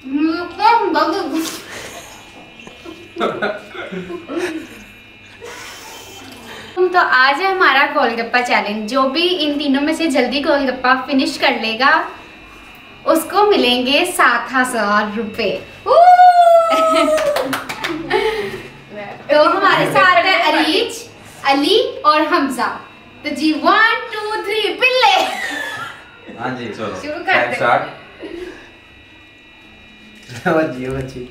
तो आज है हमारा गोलगप्पा चैलेंज। जो भी इन तीनों में से जल्दी गोलगप्पा फिनिश कर लेगा उसको मिलेंगे 7,000 रुपए। तो हमारे साथ है अरीज, अली और हमजा। तो जी 1 2 3 पिल्ले। हाँ जी चलो शुरू करते हैं। जियो बच्ची।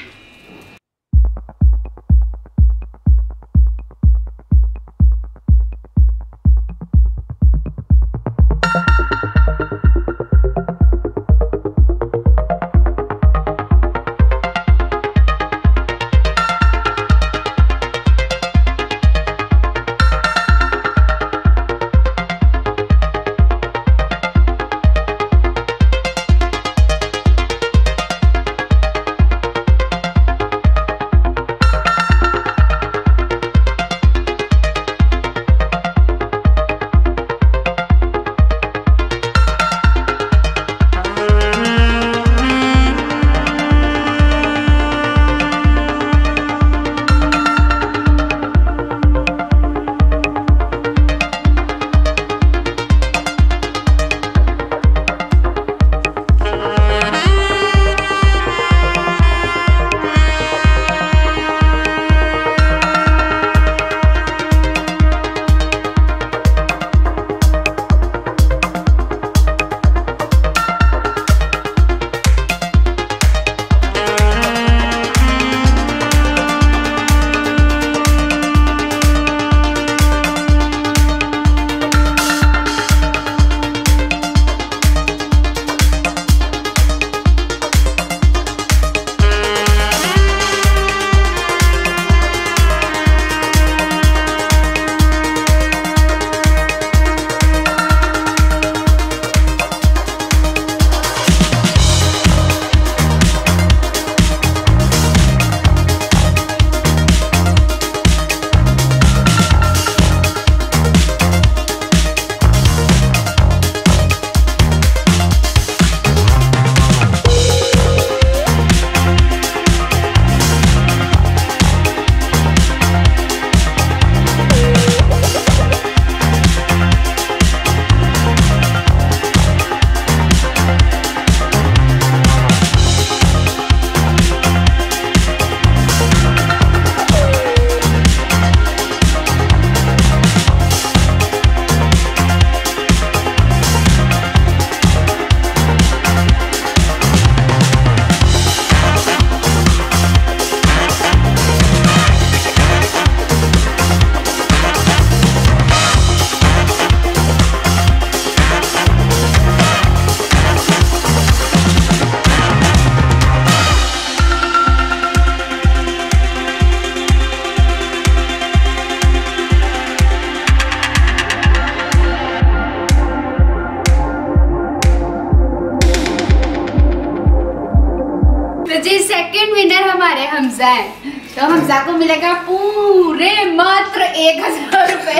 हमारे हमजा है, तो हमजा को मिलेगा पूरे मात्र 1,000 रुपए।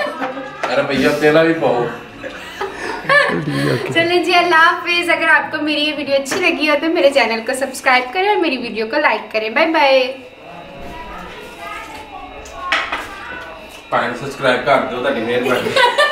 अरे भैया तेरा भी पाओ। चलिए जी, अल्लाह हाफिज। अगर आपको मेरी ये वीडियो अच्छी लगी हो तो मेरे चैनल को सब्सक्राइब करें और मेरी वीडियो को लाइक करें। Bye bye. सब्सक्राइब कर दो, मेहरबानी।